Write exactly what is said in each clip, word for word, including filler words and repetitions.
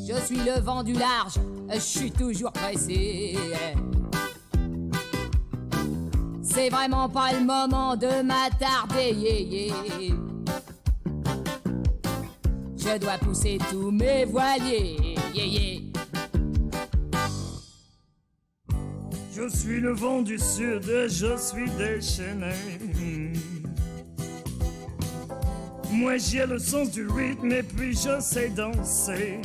Je suis le vent du large, je suis toujours pressé. C'est vraiment pas le moment de m'attarder, yeah, yeah. Je dois pousser tous mes voiliers, yeah, yeah. Je suis le vent du sud, je suis déchaîné. Moi j'ai le sens du rythme et puis je sais danser.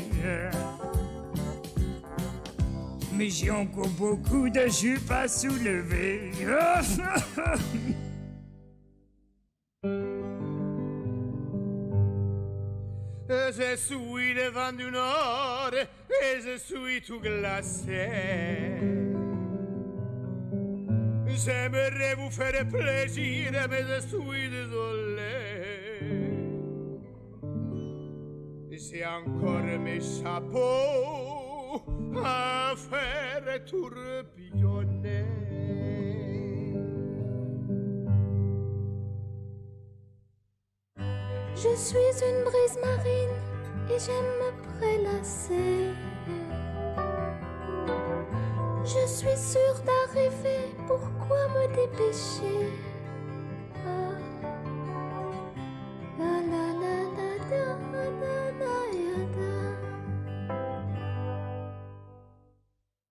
Mais j'ai encore beaucoup de jupes à soulever. Je suis le vent du nord et je suis tout glacé. J'aimerais vous faire plaisir, mais je suis désolé. J'ai encore mes chapeaux à faire tourbillonner. Je suis une brise marine et j'aime me prélasser. Je suis sûre d'arriver, pourquoi me dépêcher?